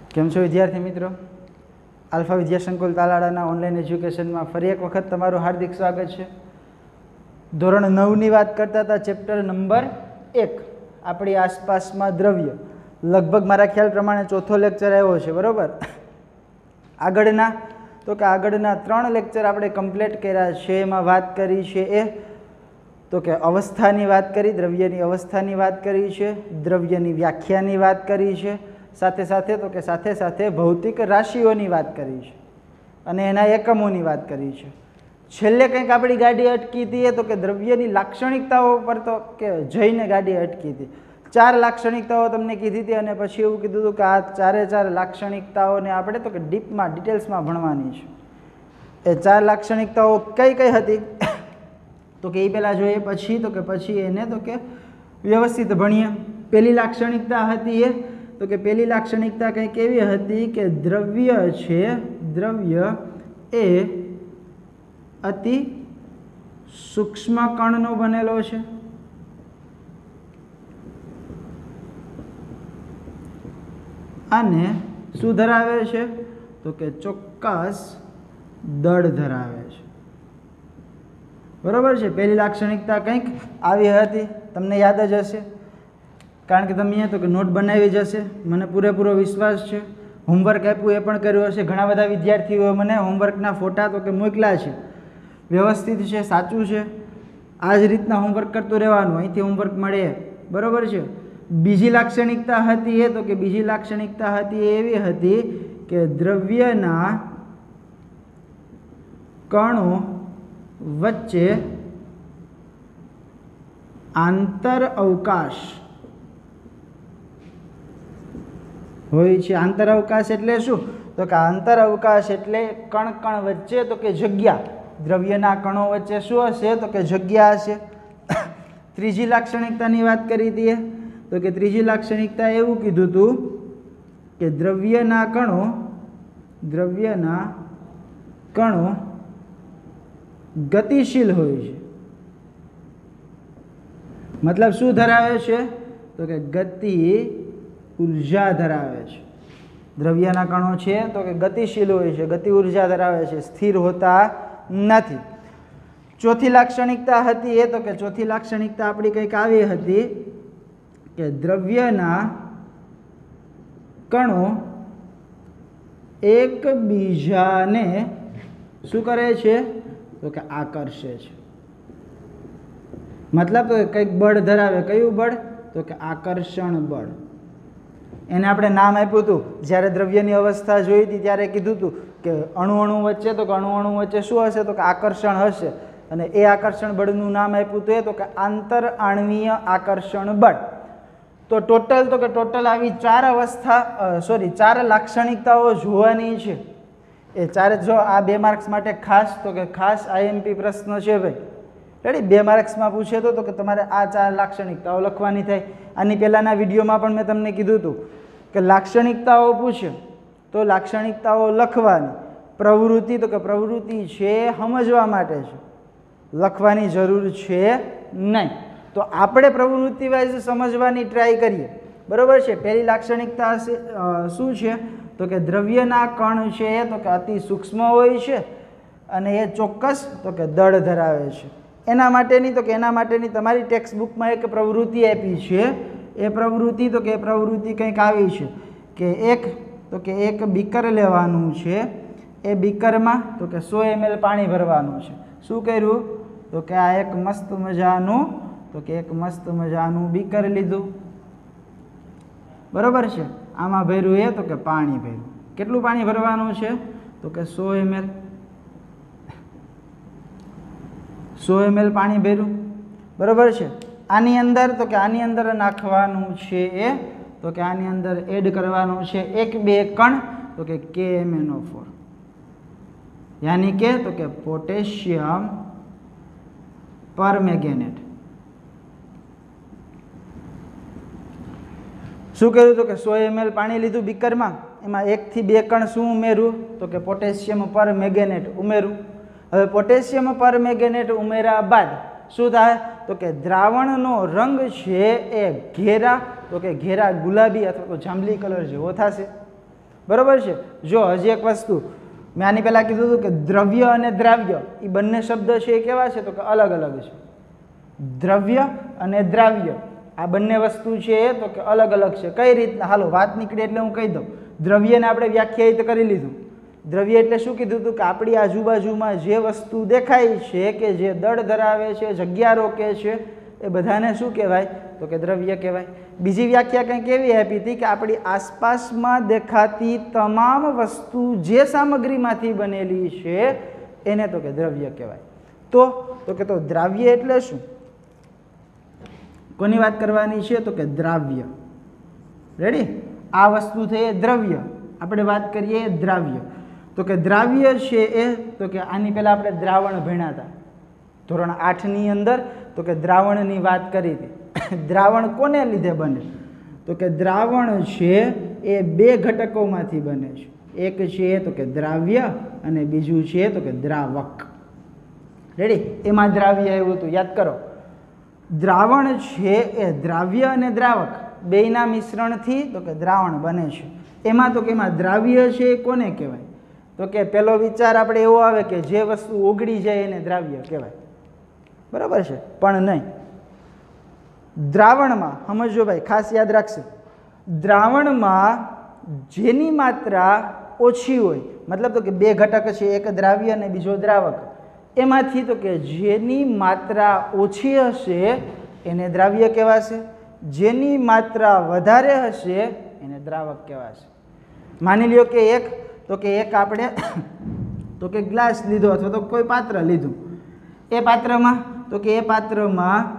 કેમ છો વિદ્યાર્થી મિત્રો? આલ્ફા વિદ્યા સંકુલ તાલાળાના ઓનલાઈન એજ્યુકેશનમાં ફરી એક વખત તમારું હાર્દિક સ્વાગત છે. ધોરણ 9ની વાત કરતા હતા, ચેપ્ટર નંબર 1 આપણી આસપાસમાં દ્રવ્ય. લગભગ મારા ખ્યાલ પ્રમાણે ચોથો લેક્ચર આવ્યો છે, બરાબર? આગળના 3 લેક્ચર આપણે કમ્પ્લીટ કર્યા છે. એમાં વાત કરી છે અવસ્થાની વાત કરી, દ્રવ્યની અવસ્થાની વાત કરી છે, દ્રવ્યની વ્યાખ્યાની વાત કરી છે, સાથે સાથે ભૌતિક રાશિઓની વાત કરી છે અને એના એકમોની વાત કરી છે. છેલ્લે કંઈક આપણી ગાડી અટકી હતી તો કે દ્રવ્યની લાક્ષણિકતાઓ પર તો કે જઈને ગાડી અટકી હતી. 4 લાક્ષણિકતાઓ તમને કીધી હતી અને પછી એવું કીધું હતું કે આ 4 લાક્ષણિકતાઓને આપણે તો કે ડિટેલ્સમાં ભણવાની છે. એ 4 લાક્ષણિકતાઓ કઈ કઈ હતી તો કે એ પહેલાં જોઈએ, પછી એને તો કે વ્યવસ્થિત ભણીએ. પહેલી લાક્ષણિકતા હતી પહેલી લાક્ષણિકતા કંઈક એવી હતી કે દ્રવ્ય એ અતિ સૂક્ષ્મ કણનો બનેલો છે અને શું ધરાવે છે તો કે ચોક્કસ દળ ધરાવે છે. બરાબર છે? પહેલી લાક્ષણિકતા કંઈક આવી હતી, તમને યાદ જ હશે કારણ કે તમે તો કે નોટ બનાવી જ હશે, મને પૂરેપૂરો વિશ્વાસ છે. હોમવર્ક આપ્યું એ પણ કર્યું હશે. ઘણા બધા વિદ્યાર્થીઓએ મને હોમવર્કના ફોટા તો કે મોકલ્યા છે. વ્યવસ્થિત છે, સાચું છે. આ જ રીતના હોમવર્ક કરતું રહેવાનું, અહીંથી હોમવર્ક મળે, બરાબર છે? બીજી લાક્ષણિકતા હતી બીજી લાક્ષણિકતા હતી એવી હતી કે દ્રવ્યના કણો વચ્ચે આંતર અવકાશ હોય છે. આંતર અવકાશ એટલે શું તો કે આંતર અવકાશ એટલે કણ વચ્ચે તો કે જગ્યા. દ્રવ્યના કણો વચ્ચે શું હશે તો કે જગ્યા હશે. ત્રીજી લાક્ષણિકતાની વાત કરી હતી તો કે ત્રીજી લાક્ષણિકતા એવું કીધું હતું કે દ્રવ્યના કણો ગતિશીલ હોય છે. મતલબ શું ધરાવે છે તો કે ગતિ ઉર્જા ધરાવે છે. દ્રવ્યના કણો છે તો કે ગતિશીલ હોય છે, ગતિ ઉર્જા ધરાવે છે, સ્થિર હોતા નથી. ચોથી લાક્ષણિકતા હતી ચોથી લાક્ષણિકતા આપણી કંઈક આવી હતી કે દ્રવ્યના કણો એકબીજાને શું કરે છે તો કે આકર્ષે છે. મતલબ કંઈક બળ ધરાવે. કયું બળ તો કે આકર્ષણ બળ. એને આપણે નામ આપ્યું હતું જ્યારે દ્રવ્યની અવસ્થા જોઈ હતી ત્યારે કીધું હતું કે અણુ વચ્ચે વચ્ચે શું હશે તો કે આકર્ષણ હશે અને એ આકર્ષણ બળનું નામ આપ્યું હતું તો કે આંતર આણ્વીય આકર્ષણ બળ. તો ટોટલ આવી 4 લાક્ષણિકતાઓ જોવાની છે. એ ચારે જો આ 2 માર્ક્સ માટે ખાસ આઈએમપી પ્રશ્ન છે ભાઈ. રેડી? 2 માર્ક્સમાં પૂછે તો કે તમારે આ 4 લાક્ષણિકતાઓ લખવાની થાય. આની પહેલાંના વિડીયોમાં પણ મેં તમને કીધું હતું કે લાક્ષણિકતાઓ પૂછે તો લાક્ષણિકતાઓ લખવાની. પ્રવૃત્તિ તો કે પ્રવૃત્તિ છે સમજવા માટે છે, લખવાની જરૂર છે નહીં. તો આપણે પ્રવૃત્તિ વાઇઝ સમજવાની ટ્રાય કરીએ, બરાબર છે? પહેલી લાક્ષણિકતા શું છે તો કે દ્રવ્યના કણ છે તો કે અતિ સૂક્ષ્મ હોય છે અને એ ચોક્કસ તો કે દળ ધરાવે છે. એના માટેની તમારી ટેક્સ્ટ બુકમાં એક પ્રવૃત્તિ આપી છે. એ પ્રવૃત્તિ કંઈક આવી છે કે એક બીકર લેવાનું છે. એ બીકરમાં તો કે 100 ml પાણી ભરવાનું છે. શું કર્યું તો કે આ એક મસ્ત મજાનું બીકર લીધું, બરાબર છે? આમાં ભર્યું તો કે પાણી ભર્યું. કેટલું પાણી ભરવાનું છે તો કે 100 ml પાણી ભર્યું, બરાબર છે? આની અંદર નાખવાનું છે આની અંદર એડ કરવાનું છે 1-2 કણ તો કે KMnO4 યાની કે તો કે પોટેશિયમ પરમેંગેનેટ. શું કર્યું તો કે 100 ml પાણી લીધું બીકરમાં, એમાં 1 થી 2 કણ શું ઉમેર્યું તો કે પોટેશિયમ પરમેંગેનેટ ઉમેર્યું. હવે પોટેશિયમ પરમેંગેનેટ ઉમેર્યા બાદ શું થાય તો કે દ્રાવણનો રંગ છે એ ઘેરા ગુલાબી અથવા તો જાંબલી કલર જેવો થશે. બરાબર છે. જો હજી એક વસ્તુ મેં આની પહેલાં કીધું હતું કે દ્રવ્ય અને દ્રાવ્ય એ બંને શબ્દ છે એ કેવા છે તો કે અલગ અલગ છે. દ્રવ્ય અને દ્રાવ્ય આ બંને વસ્તુ છે તો કે અલગ અલગ છે. કઈ રીતના? હાલો વાત નીકળે એટલે હું કહી દઉં. દ્રવ્યને આપણે વ્યાખ્યાયિત કરી લીધું. દ્રવ્ય એટલે શું કીધું હતું કે આપણી આજુબાજુમાં જે વસ્તુ દેખાય છે કે જે દળ ધરાવે છે, જગ્યા રોકે છે, એ બધાને શું કહેવાય તો કે દ્રવ્ય કહેવાય. બીજી વ્યાખ્યા કંઈક એવી આપી હતી કે આપણી આસપાસમાં દેખાતી તમામ વસ્તુ જે સામગ્રીમાંથી બનેલી છે એને તો કે દ્રવ્ય કહેવાય. તો કે તો દ્રાવ્ય એટલે શું? કોની વાત કરવાની છે તો કે દ્રાવ્ય. રેડી? આ વસ્તુ થઈ દ્રવ્ય, આપણે વાત કરીએ દ્રાવ્ય. તો કે દ્રાવ્ય છે એ તો કે આની પહેલાં આપણે દ્રાવણ ભણ્યા હતા ધોરણ 8ની અંદર. તો કે દ્રાવણની વાત કરી હતી. દ્રાવણ કોને લીધે બને તો કે દ્રાવણ છે એ બે ઘટકોમાંથી બને છે. એક છે તો કે દ્રાવ્ય અને બીજું છે તો કે દ્રાવક. રેડી? એમાં દ્રાવ્ય આવ્યું હતું, યાદ કરો. દ્રાવણ છે એ દ્રાવ્ય અને દ્રાવક બેયના મિશ્રણથી તો કે દ્રાવણ બને છે. એમાં તો કે એમાં દ્રાવ્ય છે એ કોને કહેવાય તો કે પહેલો વિચાર આપણે એવો આવે કે જે વસ્તુ ઓગળી જાય એને દ્રાવ્ય કહેવાય. બરાબર છે? પણ નહીં. દ્રાવણમાં સમજો ભાઈ, ખાસ યાદ રાખશે, દ્રાવણમાં જેની માત્રા ઓછી હોય, મતલબ તો કે બે ઘટક છે, એક દ્રાવ્ય અને બીજો દ્રાવક, એમાંથી તો કે જેની માત્રા ઓછી હશે એને દ્રાવ્ય કહેવાશે, જેની માત્રા વધારે હશે એને દ્રાવક કહેવાશે. માની લ્યો કે એક આપણે તો કે ગ્લાસ લીધો અથવા તો કોઈ પાત્ર લીધું. એ પાત્રમાં તો કે એ પાત્રમાં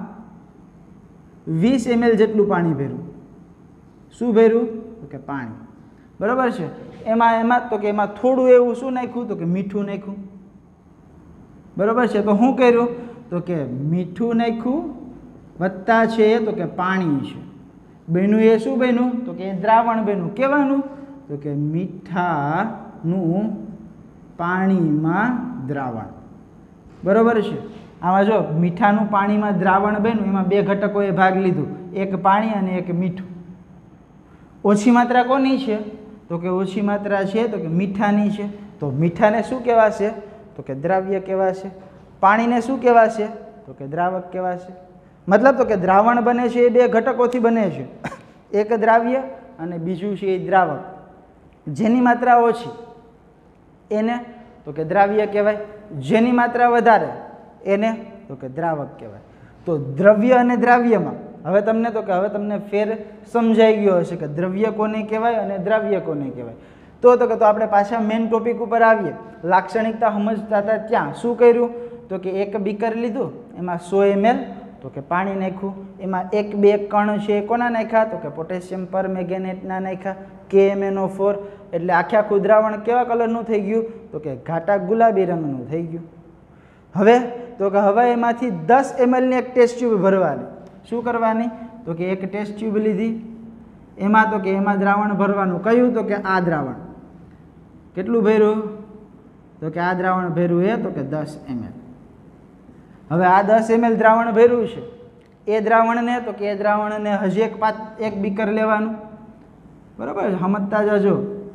20 ml જેટલું પાણી ભર્યું. શું ભર્યું તો કે પાણી. બરાબર છે? એમાં તો કે એમાં થોડું એવું શું નાખ્યું તો કે મીઠું નાખ્યું. બરાબર છે? તો શું કર્યું તો કે મીઠું નાખ્યું વત્તા છે તો કે પાણી છે. બન્યું એ શું બન્યું તો કે દ્રાવણ બન્યું. કેવાનું તો કે મીઠાનું પાણીમાં દ્રાવણ. બરાબર છે? આમાં જો મીઠાનું પાણીમાં દ્રાવણ બન્યું, એમાં બે ઘટકોએ ભાગ લીધું, એક પાણી અને એક મીઠું. ઓછી માત્રા કોની છે તો કે ઓછી માત્રા છે તો કે મીઠાની છે. તો મીઠાને શું કહેવાશે તો કે દ્રાવ્ય કહેવાશે. પાણીને શું કહેવાશે તો કે દ્રાવક કહેવાશે. મતલબ તો કે દ્રાવણ બને છે એ બે ઘટકોથી બને છે, એક દ્રાવ્ય અને બીજું છે એ દ્રાવક. જેની માત્રા ઓછી એને તો કે દ્રાવ્ય કહેવાય, જેની માત્રા વધારે એને તો કે દ્રાવક કહેવાય. તો દ્રવ્ય અને દ્રાવ્યમાં હવે તમને ફેર સમજાઈ ગયો હશે કે દ્રવ્ય કોને કહેવાય અને દ્રાવ્ય કોને કહેવાય. તો આપણે પાછા મેઇન ટોપિક ઉપર આવીએ. લાક્ષણિકતા સમજતા હતા ત્યાં શું કર્યું તો કે એક બીકર લીધું, એમાં 100 ml તો કે પાણી નાખ્યું. એમાં એક બે કણ છે કોના નાખ્યા તો કે પોટેશિયમ પરમેંગેનેટના નાખ્યા, KMnO4. એટલે આખું દ્રાવણ કેવા કલરનું થઈ ગયું તો કે ઘાટા ગુલાબી રંગનું થઈ ગયું. હવે એમાંથી 10 ml ની એક ટેસ્ટ ટ્યુબ ભરવાની. શું કરવાની તો કે એક ટેસ્ટ ટ્યુબ લીધી, એમાં દ્રાવણ ભરવાનું. કયું તો કે આ દ્રાવણ. કેટલું ભર્યું તો કે આ દ્રાવણ ભર્યું એ તો કે 10 ml. હવે આ 10 ml દ્રાવણ ભર્યું છે, એ દ્રાવણને હજી એક બીકર લેવાનું. બરાબર? સમજતા જજો.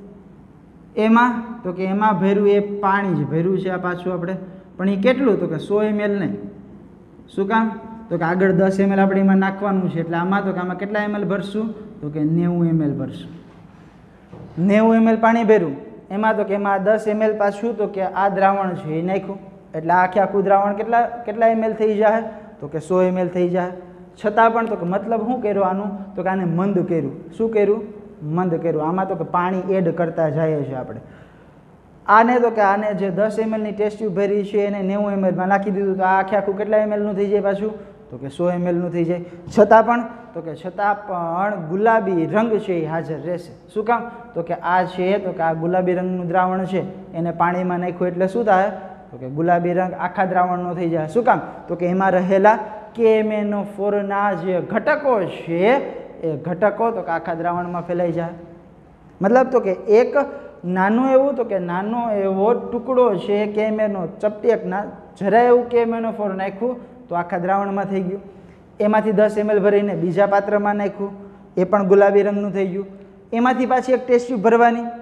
એમાં ભર્યું એ પાણી જ ભર્યું છે આ પાછું આપણે, પણ એ કેટલું તો કે 100 ml નહીં. શું કામ તો કે આગળ 10 ml આપણે એમાં નાખવાનું છે, એટલે આમાં કેટલા ml ભરશું તો કે 90 ml ભરશું. 90 ml પાણી ભર્યું, એમાં 10 ml પાછું તો કે આ દ્રાવણ છે એ નાખ્યું, એટલે આખું દ્રાવણ કેટલા ml થઈ જાય તો કે 100 ml થઈ જાય. છતાં પણ તો કે મતલબ શું કર્યું આનું તો કે આને મંદ કર્યું. શું કર્યું? મંદ કર્યું. આમાં તો કે પાણી એડ કરતા જઈએ છીએ આપણે. આને જે 10 ml ની ટેસ્ટ ટ્યુબ ભરી છે એને 90 ml માં નાખી દીધું, તો આ આખું કેટલા ml નું થઈ જાય પાછું તો કે 100 ml નું થઈ જાય. છતાં પણ ગુલાબી રંગ છે એ હાજર રહેશે. શું કામ તો કે આ છે તો કે આ ગુલાબી રંગનું દ્રાવણ છે, એને પાણીમાં નાખ્યું એટલે શું થાય તો કે ગુલાબી રંગ આખા દ્રાવણનો થઈ જાય. શું કામ તો કે એમાં રહેલા KMnO4 ના જે ઘટકો છે એ ઘટકો તો કે આખા દ્રાવણમાં ફેલાઈ જાય. મતલબ તો કે એક નાનો એવો ટુકડો છે KMnO ચપટેકના, જરા એવું KMnO4 નાખ્યું તો આખા દ્રાવણમાં થઈ ગયું. એમાંથી 10 ml ભરીને બીજા પાત્રમાં નાખ્યું, એ પણ ગુલાબી રંગનું થઈ ગયું. એમાંથી પાછી એક ટેસ્ટ ટ્યુબ ભરવાની,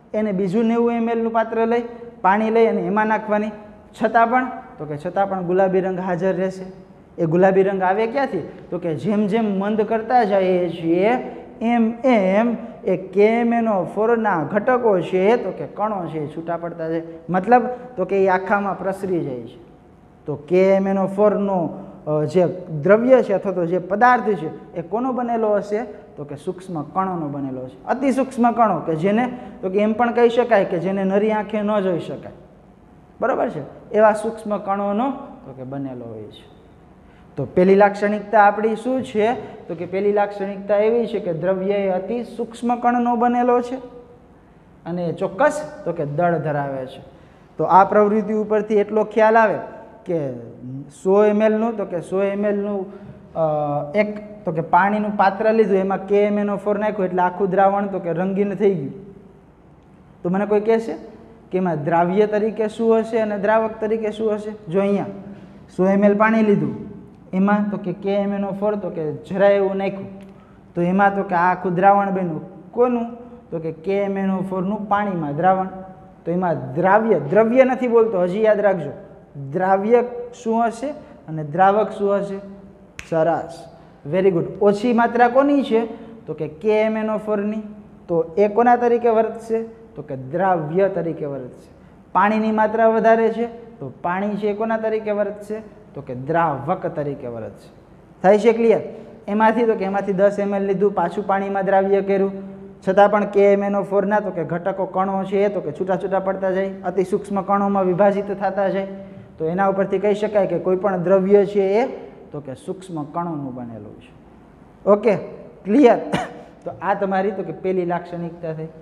એને બીજું 90 ml પાત્ર લઈ પાણી લઈ અને એમાં નાખવાની, છતાં પણ ગુલાબી રંગ હાજર રહેશે. એ ગુલાબી રંગ આવે ક્યાંથી? તો કે જેમ જેમ મંદ કરતા જઈએ છીએ એમ એમ એ KMnO4ના ઘટકો છે તો કે કણો છે છૂટા પડતા જાય. મતલબ તો કે એ આખામાં પ્રસરી જાય છે. તો KMnO4નો જે દ્રવ્ય છે અથવા તો જે પદાર્થ છે એ કોનો બનેલો હશે? તો કે સૂક્ષ્મ કણોનો બનેલો છે. અતિ સૂક્ષ્મ કણો કે જેને તો કે એમ પણ કહી શકાય કે જેને નરી આંખે ન જોઈ શકાય, બરાબર છે, એવા સૂક્ષ્મ કણોનો તો કે બનેલો હોય છે. તો પહેલી લાક્ષણિકતા આપણી શું છે? તો કે પહેલી લાક્ષણિકતા એવી છે કે દ્રવ્ય એ અતિ સૂક્ષ્મ કણનો બનેલો છે અને ચોક્કસ તો કે દળ ધરાવે છે. તો આ પ્રવૃત્તિ ઉપરથી એટલો ખ્યાલ આવે કે 100 ml નું તો કે 100 ml નું એક તો કે પાણીનું પાત્ર લીધું, એમાં KMnO4 નાખ્યું એટલે આખું દ્રાવણ તો કે રંગીન થઈ ગયું. તો મને કોઈ કહેશે કે એમાં દ્રાવ્ય તરીકે શું હશે અને દ્રાવક તરીકે શું હશે? જો અહીંયા 100 ml પાણી લીધું, એમાં તો કે KMnO4 તો કે જરા એવું નાખ્યું, તો એમાં તો કે આ આખું દ્રાવણ બન્યું. કોનું? તો કે KMnO4નું પાણીમાં દ્રાવણ. તો એમાં દ્રવ્ય નથી બોલતો, હજી યાદ રાખજો, દ્રાવ્ય શું હશે અને દ્રાવક શું હશે? સરસ, વેરી ગુડ. ઓછી માત્રા કોની છે? તો કે KMnO4ની. તો એ કોના તરીકે વર્તશે? તો કે દ્રાવ્ય તરીકે વર્તશે. પાણીની માત્રા વધારે છે તો પાણી છે કોના તરીકે વર્તશે? તો કે દ્રાવક તરીકે વર્તશે. થાય છે ક્લિયર? એમાંથી તો કે એમાંથી 10 ml લીધું, પાછું પાણીમાં દ્રાવ્ય કર્યું, છતાં પણ KMnO4ના તો કે ઘટકો કણો છે તો કે છૂટા છૂટા પડતા જાય, અતિ સૂક્ષ્મ કણોમાં વિભાજિત થતા જાય. તો એના ઉપરથી કહી શકાય કે કોઈ પણ દ્રવ્ય છે એ તો કે સૂક્ષ્મ કણોનું બનેલું છે. Okay, clear? તો આ તમારી તો કે પહેલી લાક્ષણિકતા થઈ.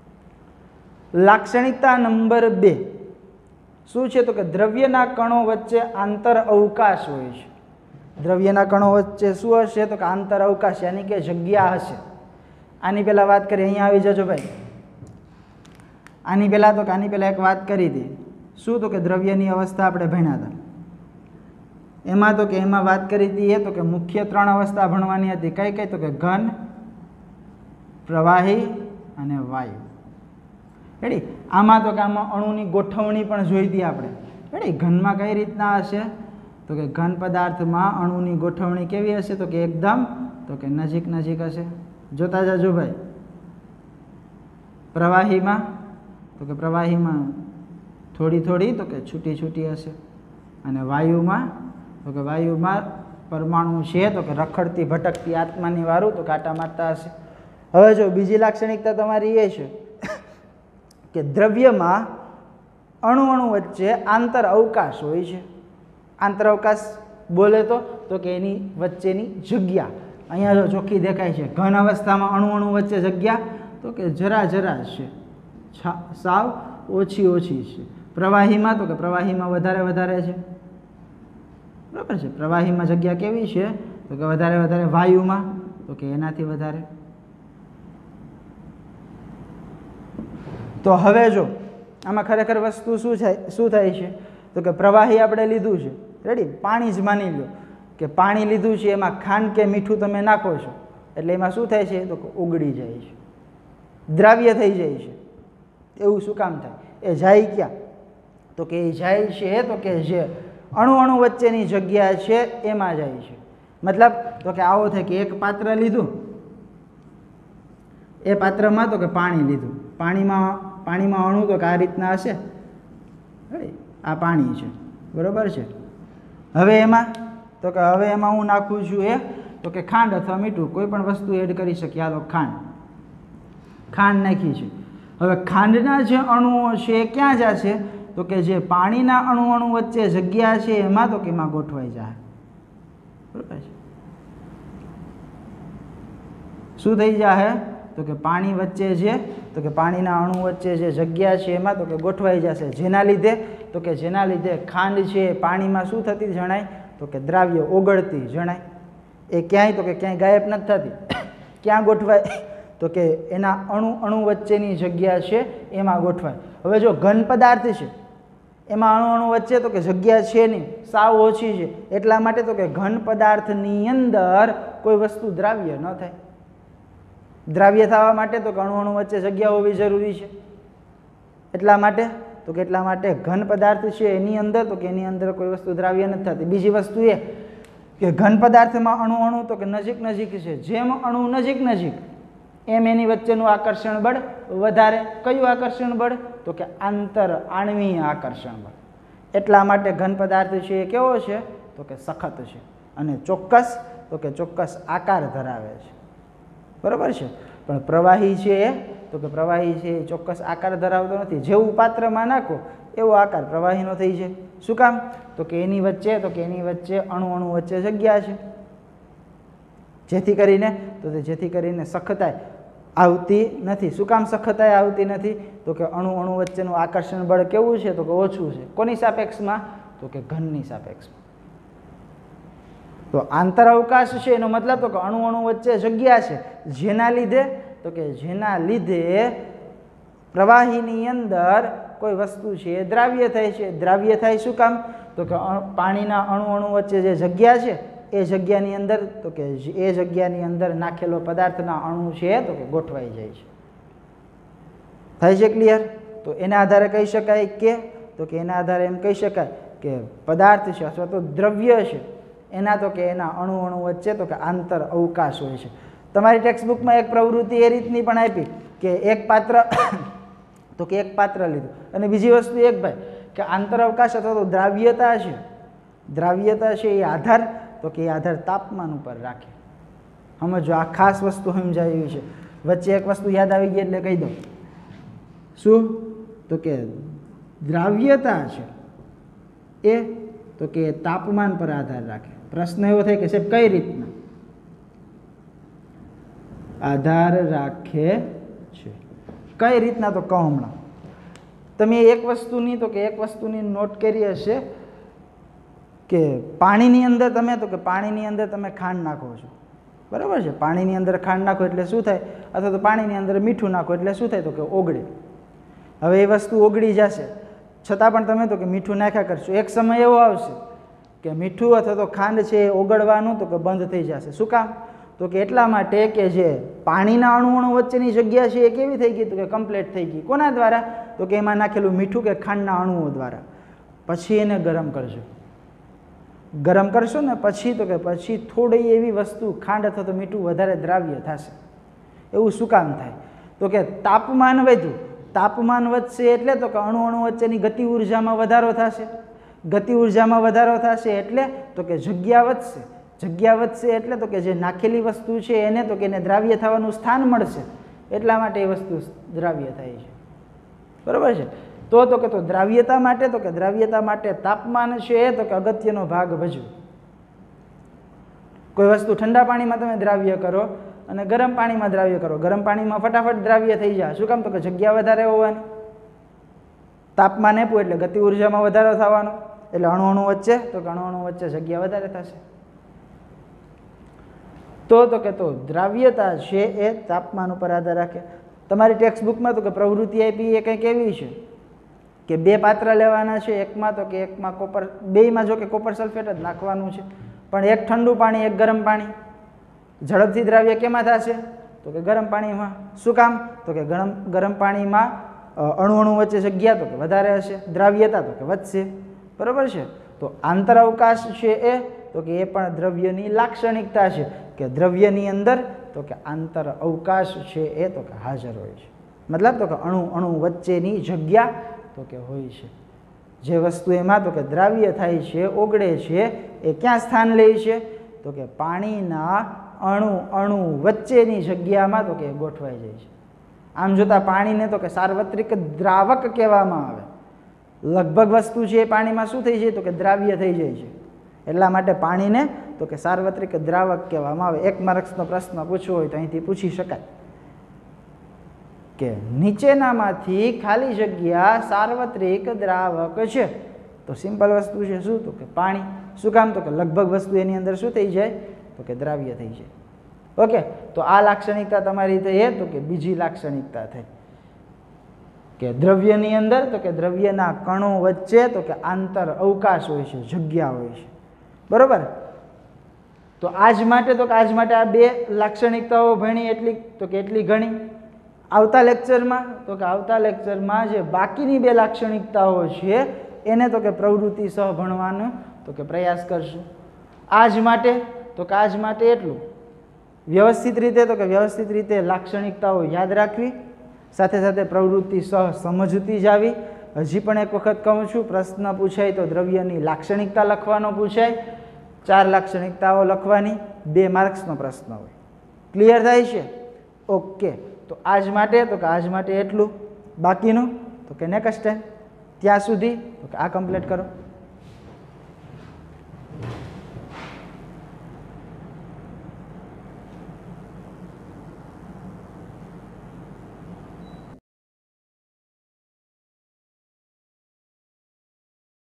લાક્ષણિકતા નંબર 2 શું છે? તો કે દ્રવ્યના કણો વચ્ચે આંતર અવકાશ હોય છે. દ્રવ્યના કણો વચ્ચે શું હશે? તો કે આંતર અવકાશ, યાની કે જગ્યા હશે. આની પહેલા વાત કરી, અહીંયા આવી જજો ભાઈ. આની પહેલા એક વાત કરી હતી. શું? તો કે દ્રવ્યની અવસ્થા આપણે ભણ્યા હતા. એમાં તો કે એમાં વાત કરી હતી એ તો કે મુખ્ય 3 અવસ્થા ભણવાની હતી. કઈ કઈ? તો કે ઘન, પ્રવાહી અને વાયુ. રેડી? આમાં તો કે આમાં અણુની ગોઠવણી પણ જોઈ હતી આપણે. રેડી? ઘનમાં કઈ રીતના હશે? તો કે ઘન પદાર્થમાં અણુની ગોઠવણી કેવી હશે? તો કે એકદમ તો કે નજીક નજીક હશે. જોતા જાજો ભાઈ. પ્રવાહીમાં તો કે પ્રવાહીમાં થોડી થોડી તો કે છૂટી છૂટી હશે. અને વાયુમાં તો કે વાયુમાં પરમાણુ છે તો કે રખડતી ભટકતી આત્માની વાળું તો કાંટા મારતા હશે. હવે જો બીજી લાક્ષણિકતા તમારી એ છે કે દ્રવ્યમાં અણુ વચ્ચે આંતર અવકાશ હોય છે. આંતર અવકાશ બોલે તો કે એની વચ્ચેની જગ્યા અહીંયા જો ચોખ્ખી દેખાય છે. ઘન અવસ્થામાં અણુ વચ્ચે જગ્યા તો કે જરા જરા છે, સાવ ઓછી છે. પ્રવાહીમાં તો કે પ્રવાહીમાં વધારે છે, બરાબર છે. પ્રવાહીમાં જગ્યા કેવી છે? તો કે વધારે. વાયુમાં તો કે એનાથી વધારે. તો હવે જો આમાં ખરેખર વસ્તુ શું થાય છે? તો કે પ્રવાહી આપણે લીધું છે, રેડી? પાણી જ માની લો કે પાણી લીધું છે, એમાં ખાંડ કે મીઠું તમે નાખો છો એટલે એમાં શું થાય છે? તો કે ઓગળી જાય છે, દ્રાવ્ય થઈ જાય છે. એવું શું કામ થાય? એ જાય ક્યાં? તો કે એ જાય છે તો કે જે અણુ વચ્ચેની જગ્યા છે એમાં જાય છે. મતલબ તો કે આવો થાય કે એક પાત્ર લીધું, એ પાત્રમાં તો કે પાણી લીધું, પાણીમાં અણુ તો કે આ રીતના હશે. આ પાણી છે, બરાબર છે. હવે એમાં હું નાખું છું એ તો કે ખાંડ અથવા મીઠું, કોઈ પણ વસ્તુ એડ કરી શકીએ. હાલો ખાંડ નાખી છે. હવે ખાંડના જે અણુઓ છે એ ક્યાં જશે? તો કે જે પાણીના અણુ વચ્ચે જગ્યા છે એમાં તો કે એમાં ગોઠવાઈ જાય, બરાબર છે. શું થઈ જાય? તો કે પાણી વચ્ચે જે તો કે પાણીના અણુ વચ્ચે જે જગ્યા છે એમાં તો કે ગોઠવાઈ જશે. જેના લીધે ખાંડ છે પાણીમાં શું થતી જણાય? તો કે દ્રાવ્ય ઓગળતી જણાય. એ ક્યાંય તો કે ક્યાંય ગાયબ નથી થતી. ક્યાં ગોઠવાય? તો કે એના અણુ વચ્ચેની જગ્યા છે એમાં ગોઠવાય. હવે જો ઘન પદાર્થ છે એમાં અણુ વચ્ચે તો કે જગ્યા છે નહીં, સાવ ઓછી છે. એટલા માટે તો કે ઘન પદાર્થની અંદર કોઈ વસ્તુ દ્રાવ્ય ન થાય. દ્રાવ્ય થવા માટે તો કે અણુ વચ્ચે જગ્યા હોવી જરૂરી છે. એટલા માટે તો કે એટલા માટે ઘન પદાર્થ છે એની અંદર તો કે એની અંદર કોઈ વસ્તુ દ્રાવ્ય નથી થતી. બીજી વસ્તુ એ કે ઘન પદાર્થમાં અણુ અણુ તો કે નજીક નજીક છે, જેમ અણુ નજીક નજીક એમ એની વચ્ચેનું આકર્ષણ બળ વધારે. કયું આકર્ષણ બળ? તો કે આંતર આણ્વીય આકર્ષણ બળ. એટલા માટે ઘન પદાર્થ છે એ કેવો છે? તો કે સખત છે અને ચોક્કસ તો કે ચોક્કસ આકાર ધરાવે છે. બરાબર છે. પણ પ્રવાહી છે એ તો કે પ્રવાહી છે એ ચોક્કસ આકાર ધરાવતો નથી. જેવું પાત્રમાં નાખો એવો આકાર પ્રવાહીનો થઈ છે. શું કામ? તો કે એની વચ્ચે અણુ અણુ વચ્ચે જગ્યા છે, જેથી કરીને સખતાઈ આવતી નથી. શું કામ સખતાઈ આવતી નથી? તો કે અણુ અણુ વચ્ચેનું આકર્ષણ બળ કેવું છે? તો કે ઓછું છે. કોની સાપેક્ષમાં? તો કે ઘનની સાપેક્ષમાં. તો આંતર અવકાશ છે એનો મતલબ તો કે અણુ અણુ વચ્ચે જગ્યા છે, જેના લીધે પ્રવાહીની અંદર કોઈ વસ્તુ છે દ્રાવ્ય થાય છે. દ્રાવ્ય થાય શું કામ? તો કે પાણીના અણુ અણુ વચ્ચે જે જગ્યા છે એ જગ્યાની અંદર નાખેલો પદાર્થના અણુ છે તો કે ગોઠવાઈ જાય છે. થાય છે ક્લિયર? તો એના આધારે કહી શકાય કે એના આધારે એમ કહી શકાય કે પદાર્થ છે અથવા તો દ્રવ્ય છે એના અણુ અણુ વચ્ચે તો કે આંતર અવકાશ હોય છે. તમારી ટેક્સ્ટ બુકમાં એક પ્રવૃત્તિ એ રીતની પણ આપી કે એક પાત્ર લીધું અને બીજી વસ્તુ ભાઈ કે આંતર અવકાશ અથવા તો દ્રાવ્યતા છે એ આધાર તાપમાન ઉપર રાખે. સમજો, આ ખાસ વસ્તુ સમજાય એવી છે. વચ્ચે એક વસ્તુ યાદ આવી ગઈ એટલે કહી દો. શું? તો કે દ્રાવ્યતા છે એ તો કે તાપમાન પર આધાર રાખે. પ્રશ્ન એવો થાય કે સાહેબ કઈ રીતના આધાર રાખે છે? કઈ રીતના? તો કહો હમણાં. તમે એક વસ્તુની નોટ કરી હશે કે પાણીની અંદર તમે ખાંડ નાખો છો. બરાબર છે? પાણીની અંદર ખાંડ નાખો એટલે શું થાય? અથવા તો પાણીની અંદર મીઠું નાખો એટલે શું થાય? તો કે ઓગળે. હવે એ વસ્તુ ઓગળી જશે, છતાં પણ તમે તો કે મીઠું નાખ્યા કરશો. એક સમય એવો આવશે કે મીઠું અથવા તો ખાંડ છે એ ઓગળવાનું તો કે બંધ થઈ જશે. શું કામ? તો કે એટલા માટે કે જે પાણીના અણુ અણુ વચ્ચેની જગ્યા છે એ કેવી થઈ ગઈ? તો કે કમ્પ્લીટ થઈ ગઈ. કોના દ્વારા? તો કે એમાં નાખેલું મીઠું કે ખાંડના અણુઓ દ્વારા. પછી એને ગરમ કરશો ને પછી થોડી એવી વસ્તુ ખાંડ અથવા તો મીઠું વધારે દ્રાવ્ય થશે. એવું શું કામ થાય? તો કે તાપમાન વધ્યું. તાપમાન વધશે એટલે તો કે અણુ અણુ વચ્ચેની ગતિ ઉર્જામાં વધારો થશે. ગતિ ઉર્જામાં વધારો થશે એટલે તો કે જગ્યા વધશે. જગ્યા વધશે એટલે તો કે જે નાખેલી વસ્તુ છે એને તો કે એને દ્રાવ્ય થવાનું સ્થાન મળશે. એટલા માટે એ વસ્તુ દ્રાવ્ય થાય છે. બરાબર છે? તો દ્રાવ્યતા માટે તાપમાન છે એ તો કે અગત્યનો ભાગ ભજવે. કોઈ વસ્તુ ઠંડા પાણીમાં તમે દ્રાવ્ય કરો અને ગરમ પાણીમાં દ્રાવ્ય કરો, ગરમ પાણીમાં ફટાફટ દ્રાવ્ય થઈ જાય. શું કામ? તો કે જગ્યા વધારે હોવાની. તાપમાન આપ્યું એટલે ગતિ ઉર્જામાં વધારો થવાનો, એટલે અણુ અણુ વચ્ચે જગ્યા વધારે થશે. તો દ્રાવ્યતા છે એ તાપમાન ઉપર આધાર રાખે. તમારી ટેક્સ્ટ બુકમાં તો કે પ્રવૃત્તિ આપી એ કંઈક એવી છે કે બે પાત્ર લેવાના છે. એકમાં કોપર, બેયમાં જો કે કોપર સલ્ફેટ જ નાખવાનું છે, પણ એક ઠંડુ પાણી એક ગરમ પાણી. ઝડપથી દ્રાવ્ય કેમાં થશે? તો કે ગરમ પાણીમાં. શું કામ? તો કે ગરમ પાણીમાં અણુ અણુ વચ્ચે જગ્યા તો કે વધારે હશે, દ્રાવ્યતા તો કે વધશે. બરાબર છે? તો આંતર અવકાશ છે એ તો કે એ પણ દ્રવ્યની લાક્ષણિકતા છે કે દ્રવ્યની અંદર તો કે આંતર અવકાશ છે એ તો કે હાજર હોય છે. મતલબ તો કે અણુ અણુ વચ્ચેની જગ્યા તો કે હોય છે. જે વસ્તુ એમાં તો કે દ્રાવ્ય થાય છે, ઓગળે છે, એ ક્યાં સ્થાન લે છે? તો કે પાણીના અણુ અણુ વચ્ચેની જગ્યામાં તો કે ગોઠવાઈ જાય છે. આમ જોતા પાણીને તો કે સાર્વત્રિક દ્રાવક કહેવામાં આવે. લગભગ વસ્તુ છે એ પાણીમાં શું થઈ જાય? તો કે દ્રાવ્ય થઈ જાય છે. એટલા માટે પાણીને તો કે સાર્વત્રિક દ્રાવક કહેવામાં આવે. 1 માર્ક્સનો પ્રશ્ન પૂછવો હોય તો અહીંથી પૂછી શકાય કે નીચેનામાંથી ખાલી જગ્યા સાર્વત્રિક દ્રાવક છે. તો સિમ્પલ વસ્તુ છે શું? તો કે પાણી. શું કામ? તો કે લગભગ વસ્તુ એની અંદર શું થઈ જાય? તો કે દ્રાવ્ય થઈ જાય. ઓકે, તો આ લાક્ષણિકતા તમારી થઈ તો કે બીજી લાક્ષણિકતા થઈ કે દ્રવ્યની અંદર તો કે દ્રવ્યના કણો વચ્ચે તો કે આંતર અવકાશ હોય છે, જગ્યા હોય છે. બરોબર? તો આજ માટે આ બે લાક્ષણિકતાઓ ભણી એટલી ઘણી. આવતા લેક્ચરમાં તો કે આવતા લેક્ચરમાં જે બાકીની બે લાક્ષણિકતાઓ છે એને તો કે પ્રવૃત્તિ સહ ભણવાનો તો કે પ્રયાસ કરશું. આજ માટે તો કે આજ માટે એટલું. વ્યવસ્થિત રીતે તો કે વ્યવસ્થિત રીતે લાક્ષણિકતાઓ યાદ રાખવી, સાથે સાથે પ્રવૃત્તિ સહ સમજતી જાવી. હજી પણ એક વખત કહું છું, પ્રશ્ન પૂછાય તો દ્રવ્યની લાક્ષણિકતા લખવાનો પૂછાય, 4 લાક્ષણિકતાઓ લખવાની, 2 માર્ક્સનો પ્રશ્ન હોય. ક્લિયર થાય છે? ઓકે. તો આજ માટે તો કે આજ માટે એટલું. બાકીનું તો કે નેક્સ્ટ ટાઈમ. ત્યાં સુધી તો કે આ કમ્પ્લીટ કરો.